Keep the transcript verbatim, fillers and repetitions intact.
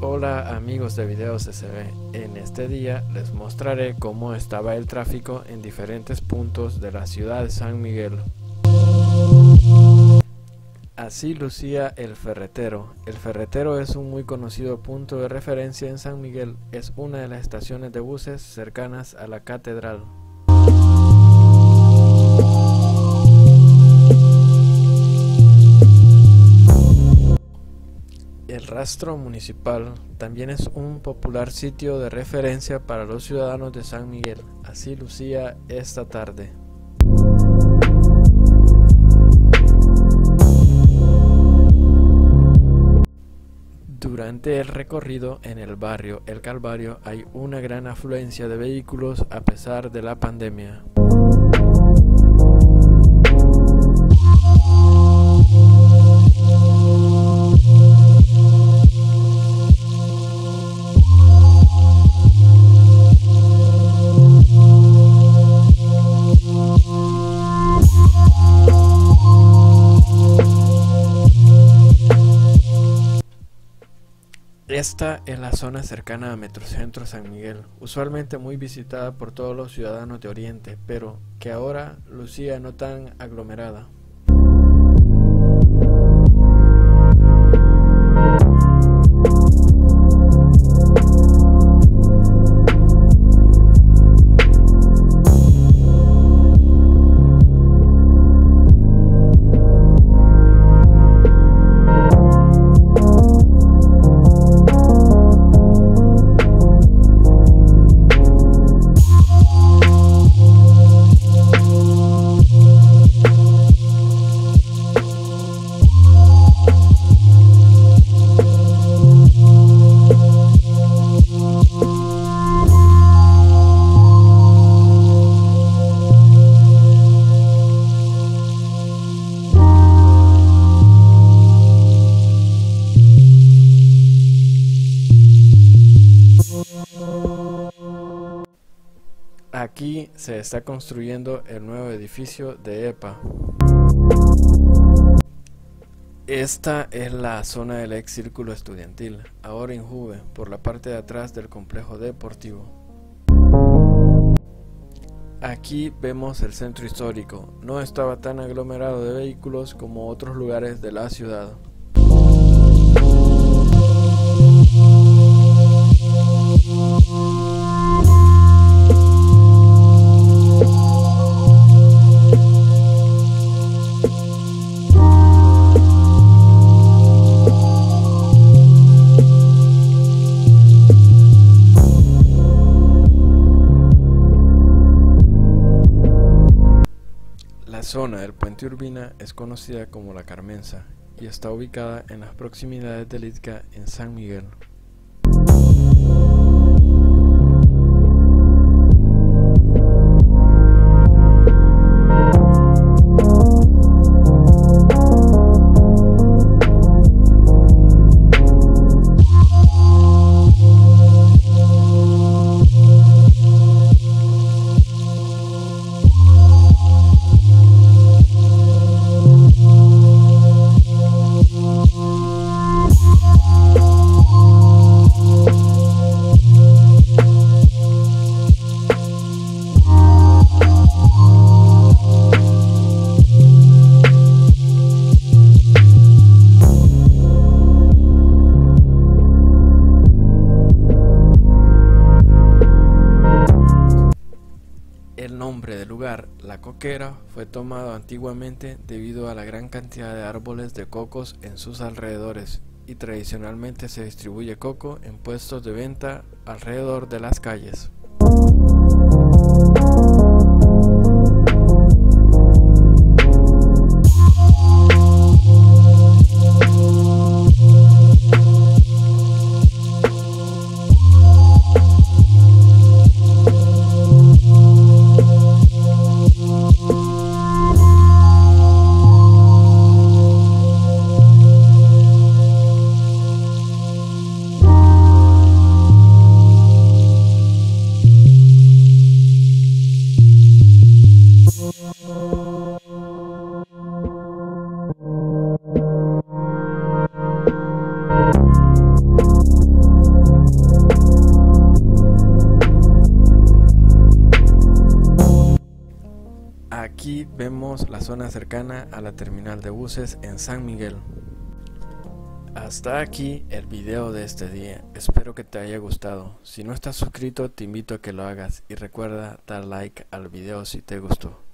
Hola amigos de Videos S B, en este día les mostraré cómo estaba el tráfico en diferentes puntos de la ciudad de San Miguel. Así lucía el ferretero. El ferretero es un muy conocido punto de referencia en San Miguel, es una de las estaciones de buses cercanas a la catedral. El rastro municipal también es un popular sitio de referencia para los ciudadanos de San Miguel. Así lucía esta tarde. Durante el recorrido en el barrio El Calvario hay una gran afluencia de vehículos a pesar de la pandemia. Esta es la zona cercana a Metrocentro San Miguel, usualmente muy visitada por todos los ciudadanos de Oriente, pero que ahora lucía no tan aglomerada. Aquí se está construyendo el nuevo edificio de E P A. Esta es la zona del ex círculo estudiantil, ahora Injuve, por la parte de atrás del complejo deportivo. Aquí vemos el centro histórico, no estaba tan aglomerado de vehículos como otros lugares de la ciudad. La zona del Puente Urbina es conocida como La Carmenza y está ubicada en las proximidades del I T C A en San Miguel. El nombre del lugar, La Coquera, fue tomado antiguamente debido a la gran cantidad de árboles de cocos en sus alrededores y tradicionalmente se distribuye coco en puestos de venta alrededor de las calles. Aquí vemos la zona cercana a la terminal de buses en San Miguel. Hasta aquí el video de este día, espero que te haya gustado. Si no estás suscrito te invito a que lo hagas y recuerda dar like al video si te gustó.